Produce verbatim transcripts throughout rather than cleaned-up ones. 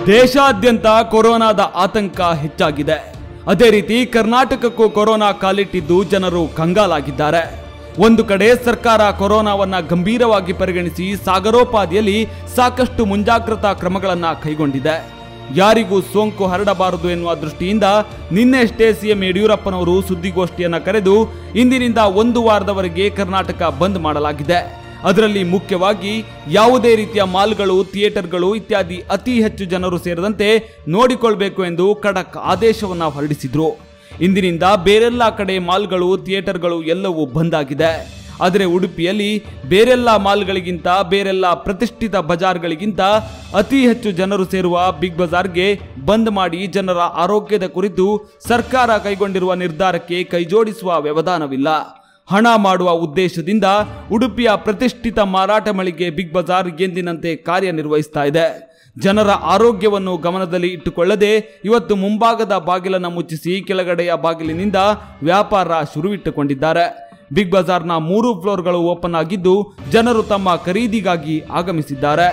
ದೇಶಾದ್ಯಂತ ಕೊರೋನಾದ ಆತಂಕ ಹೆಚ್ಚಾಗಿದೆ. ಅದೇ ರೀತಿ ಕರ್ನಾಟಕಕ್ಕೂ ಕೊರೋನಾ ಕಾಲಿಟ್ಟಿದ್ದು ಜನರು ಕಂಗಾಲಾಗಿದ್ದಾರೆ. ಒಂದು ಕಡೆ ಸರ್ಕಾರ ಕೊರೋನಾವನ್ನ ಗಂಭೀರವಾಗಿ ಪರಿಗಣಿಸಿ ಸಾಗರೋಪಾದಿಯಲ್ಲಿ ಸಾಕಷ್ಟು ಮುಂಜಾಗ್ರತಾ ಕ್ರಮಗಳನ್ನು ಕೈಗೊಂಡಿದೆ. ಯಾರಿಗೂ ಸೋಂಕು ಹರಡಬಾರದು ಎನ್ನುವ ದೃಷ್ಟಿಯಿಂದ ನಿನ್ನೆಷ್ಟೇ ಸಿಎಂ ಯಡಿಯೂರಪ್ಪನವರು ಸುದ್ದಿಗೋಷ್ಠಿಯನ್ನು ಕರೆದು ಇಂದಿನಿಂದ ಒಂದು ವಾರದವರೆಗೆ ಕರ್ನಾಟಕ ಬಂದ್ ಮಾಡಲಾಗಿದೆ. ಅದರಲ್ಲಿ ಮುಖ್ಯವಾಗಿ ಯಾವುದೇ ರೀತಿಯ ಮಾಲ್ಗಳು, ಥಿಯೇಟರ್ಗಳು ಇತ್ಯಾದಿ ಅತಿ ಹೆಚ್ಚು ಜನರು ಸೇರದಂತೆ ನೋಡಿಕೊಳ್ಳಬೇಕು ಎಂದು ಖಡಕ್ ಆದೇಶವನ್ನು ಹೊರಡಿಸಿದ್ರು. ಇಂದಿನಿಂದ ಬೇರೆಲ್ಲ ಕಡೆ ಮಾಲ್ಗಳು, ಥಿಯೇಟರ್ಗಳು ಎಲ್ಲವೂ ಬಂದ್ ಆಗಿದೆ. ಆದರೆ ಉಡುಪಿಯಲ್ಲಿ ಬೇರೆಲ್ಲ ಮಾಲ್ಗಳಿಗಿಂತ, ಬೇರೆಲ್ಲ ಪ್ರತಿಷ್ಠಿತ ಬಜಾರ್ಗಳಿಗಿಂತ ಅತಿ ಹೆಚ್ಚು ಜನರು ಸೇರುವ ಬಿಗ್ ಬಜಾರ್ಗೆ ಬಂದ್ ಮಾಡಿ ಜನರ ಆರೋಗ್ಯದ ಕುರಿತು ಸರ್ಕಾರ ಕೈಗೊಂಡಿರುವ ನಿರ್ಧಾರಕ್ಕೆ ಕೈಜೋಡಿಸುವ ವ್ಯವಧಾನವಿಲ್ಲ. ಹಣ ಮಾಡುವ ಉದ್ದೇಶದಿಂದ ಉಡುಪಿಯ ಪ್ರತಿಷ್ಠಿತ ಮಾರಾಟ ಮಳಿಗೆ ಬಿಗ್ ಬಜಾರ್ ಎಂದಿನಂತೆ ಕಾರ್ಯನಿರ್ವಹಿಸ್ತಾ ಇದೆ. ಜನರ ಆರೋಗ್ಯವನ್ನು ಗಮನದಲ್ಲಿ ಇಟ್ಟುಕೊಳ್ಳದೆ ಇವತ್ತು ಮುಂಭಾಗದ ಬಾಗಿಲನ್ನು ಮುಚ್ಚಿಸಿ ಕೆಳಗಡೆಯ ಬಾಗಿಲಿನಿಂದ ವ್ಯಾಪಾರ ಶುರುವಿಟ್ಟುಕೊಂಡಿದ್ದಾರೆ. ಬಿಗ್ ಬಜಾರ್ನ ಮೂರು ಫ್ಲೋರ್ಗಳು ಓಪನ್ ಆಗಿದ್ದು ಜನರು ತಮ್ಮ ಖರೀದಿಗಾಗಿ ಆಗಮಿಸಿದ್ದಾರೆ.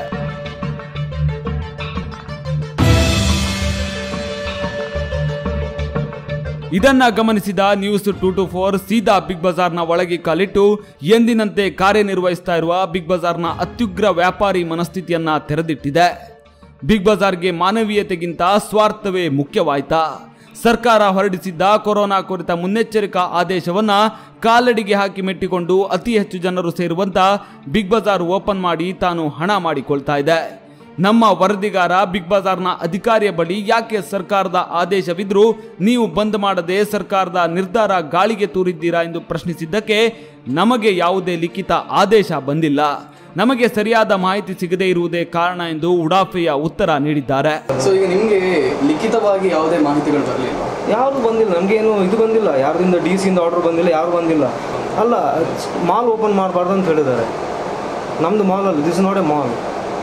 ಇದನ್ನ ಗಮನಿಸಿದ ನ್ಯೂಸ್ ಟೂ ಟು ಫೋರ್ ಸೀದಾ ಬಿಗ್ ಬಜಾರ್ನ ಒಳಗೆ ಕಾಲಿಟ್ಟು ಎಂದಿನಂತೆ ಕಾರ್ಯನಿರ್ವಹಿಸ್ತಾ ಇರುವ ಬಿಗ್ ಬಜಾರ್ನ ಅತ್ಯುಗ್ರ ವ್ಯಾಪಾರಿ ಮನಸ್ಥಿತಿಯನ್ನ ತೆರೆದಿಟ್ಟಿದೆ. ಬಿಗ್ ಬಜಾರ್ಗೆ ಮಾನವೀಯತೆಗಿಂತ ಸ್ವಾರ್ಥವೇ ಮುಖ್ಯವಾಯ್ತಾ? ಸರ್ಕಾರ ಹೊರಡಿಸಿದ್ದ ಕೊರೋನಾ ಕುರಿತ ಮುನ್ನೆಚ್ಚರಿಕಾ ಆದೇಶವನ್ನ ಕಾಲಡಿಗೆ ಹಾಕಿ ಮೆಟ್ಟಿಕೊಂಡು ಅತಿ ಹೆಚ್ಚು ಜನರು ಸೇರುವಂತ ಬಿಗ್ ಬಜಾರ್ ಓಪನ್ ಮಾಡಿ ತಾನು ಹಣ ಮಾಡಿಕೊಳ್ತಾ ಇದೆ. ನಮ್ಮ ವರದಿಗಾರ ಬಿಗ್ ಬಜಾರ್ನ ಅಧಿಕಾರಿಯ ಬಳಿ ಯಾಕೆ ಸರ್ಕಾರದ ಆದೇಶವಿದ್ರೂ ನೀವು ಬಂದ್ ಮಾಡದೆ ಸರ್ಕಾರದ ನಿರ್ಧಾರ ಗಾಳಿಗೆ ತೂರಿದ್ದೀರಾ ಎಂದು ಪ್ರಶ್ನಿಸಿದ್ದಕ್ಕೆ ನಮಗೆ ಯಾವುದೇ ಲಿಖಿತ ಆದೇಶ ಬಂದಿಲ್ಲ, ನಮಗೆ ಸರಿಯಾದ ಮಾಹಿತಿ ಸಿಗದೇ ಇರುವುದೇ ಕಾರಣ ಎಂದು ಉಡಾಫೆಯ ಉತ್ತರ ನೀಡಿದ್ದಾರೆ. ಸೊ ಈಗ ನಿಮಗೆ ಲಿಖಿತವಾಗಿ ಯಾವುದೇ ಮಾಹಿತಿಗಳು ಬರಲಿಲ್ಲ? ಯಾರು ಬಂದಿಲ್ಲ, ನಮಗೇನು ಇದು ಬಂದಿಲ್ಲ, ಯಾರಿಂದ ಡಿ ಸಿಯಿಂದ ಆರ್ಡರ್ ಬಂದಿಲ್ಲ, ಯಾರು ಬಂದಿಲ್ಲ. ಅಲ್ಲ, ಮಾಲ್ ಓಪನ್ ಮಾಡಬಾರ್ದು ಅಂತ ಹೇಳಿದ್ದಾರೆ. ನಮ್ಮದು ಮಾಲ್ ಅಲ್ಲ, this not a mall.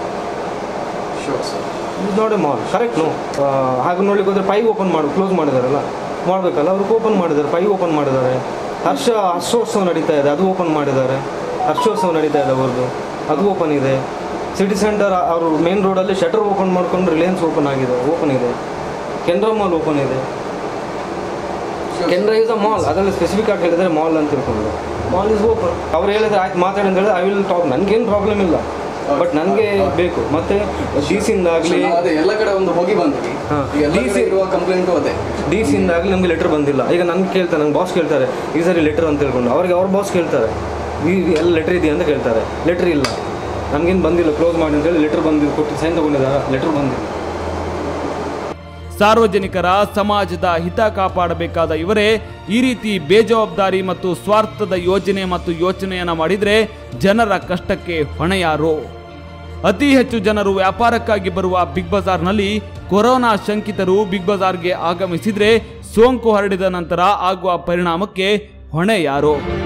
This not a mall, correct no? ಹಾಗೆ ನೋಡ್ಲಿಕ್ಕೆ ಹೋದರೆ ಪೈ ಓಪನ್ ಮಾಡಿ ಕ್ಲೋಸ್ ಮಾಡಿದಾರಲ್ಲ, ಮಾಡಬೇಕಲ್ಲ, ಅವ್ರಿಗೆ ಓಪನ್ ಮಾಡಿದ್ದಾರೆ, ಪೈ ಓಪನ್ ಮಾಡಿದ್ದಾರೆ. ಹರ್ಷ ಹರ್ಷೋತ್ಸವ ನಡೀತಾ ಇದೆ, ಅದು ಓಪನ್ ಮಾಡಿದ್ದಾರೆ. ಹರ್ಷೋತ್ಸವ ನಡೀತಾ ಇದೆ ಅವ್ರದ್ದು, ಅದು ಓಪನ್ ಇದೆ. ಸಿಟಿ ಸೆಂಟರ್ ಅವರು ಮೇನ್ ರೋಡಲ್ಲಿ ಶಟರ್ ಓಪನ್ ಮಾಡ್ಕೊಂಡು ರಿಲಯನ್ಸ್ ಓಪನ್ ಆಗಿದೆ, ಓಪನ್ ಇದೆ. ಕೆನರಾ ಮಾಲ್ ಓಪನ್ ಇದೆ. ಕೆನರಾ ಇಸ್ ಅ ಮಾಲ್, ಅದರಲ್ಲಿ ಸ್ಪೆಸಿಫಿಕ್ ಆಗಿ ಹೇಳಿದರೆ ಮಾಲ್ ಅಂತ ತಿಳ್ಕೊಂಡು ಮಾಲ್ ಇಸ್ ಓಪನ್. ಅವ್ರು ಹೇಳಿದ್ರೆ ಆಯ್ತು ಮಾತಾಡಿ ಅಂತ ಹೇಳಿದ್ರೆ ಐ ವಿಲ್ ಟಾಕ್, ನನಗೇನು ಪ್ರಾಬ್ಲಮ್ ಇಲ್ಲ, ಬಟ್ ನನಗೆ ಬೇಕು. ಮತ್ತೆ ಡಿ ಸಿಯಿಂದಾಗಲಿ ಎಲ್ಲ ಕಡೆ ಒಂದು ಹೋಗಿ ಬಂದ್ವಿ, ಡಿ ಸಿ ಇರುವ ಕಂಪ್ಲೇಂಟು ಅದೇ. ಡಿ ಸಿಯಿಂದಾಗಲಿ ನಮಗೆ ಲೆಟರ್ ಬಂದಿಲ್ಲ. ಈಗ ನನಗೆ ಕೇಳ್ತಾರೆ, ನಂಗೆ ಬಾಸ್ ಕೇಳ್ತಾರೆ ಈ ಸರಿ ಲೆಟರ್ ಅಂತ ಹೇಳ್ಕೊಂಡು, ಅವ್ರಿಗೆ ಅವ್ರ ಬಾಸ್ ಕೇಳ್ತಾರೆ ಈ ಎಲ್ಲ ಲೆಟರ್ ಇದೆಯಾ ಅಂತ ಕೇಳ್ತಾರೆ. ಲೆಟರ್ ಇಲ್ಲ, ನಮಗೇನು ಬಂದಿಲ್ಲ, ಕ್ಲೋಸ್ ಮಾಡಿ ಅಂತೇಳಿ ಲೆಟರ್ ಬಂದಿದ್ದು ಕೊಟ್ಟು ಸೈನ್ ತಗೊಂಡಿದ್ದಾರೆ, ಲೆಟರ್ ಬಂದಿಲ್ಲ. ಸಾರ್ವಜನಿಕರ ಸಮಾಜದ ಹಿತ ಕಾಪಾಡಬೇಕಾದ ಇವರೇ ಈ ರೀತಿ ಬೇಜವಾಬ್ದಾರಿ ಮತ್ತು ಸ್ವಾರ್ಥದ ಯೋಜನೆ ಮತ್ತು ಯೋಚನೆಯನ್ನ ಮಾಡಿದ್ರೆ ಜನರ ಕಷ್ಟಕ್ಕೆ ಹೊಣೆಯಾರು? ಅತಿ ಹೆಚ್ಚು ಜನರು ವ್ಯಾಪಾರಕ್ಕಾಗಿ ಬರುವ ಬಿಗ್ ಬಜಾರ್ನಲ್ಲಿ ಕೊರೋನಾ ಶಂಕಿತರು ಬಿಗ್ ಬಜಾರ್ಗೆ ಆಗಮಿಸಿದ್ರೆ ಸೋಂಕು ಹರಡಿದ ನಂತರ ಆಗುವ ಪರಿಣಾಮಕ್ಕೆ ಹೊಣೆ ಯಾರು?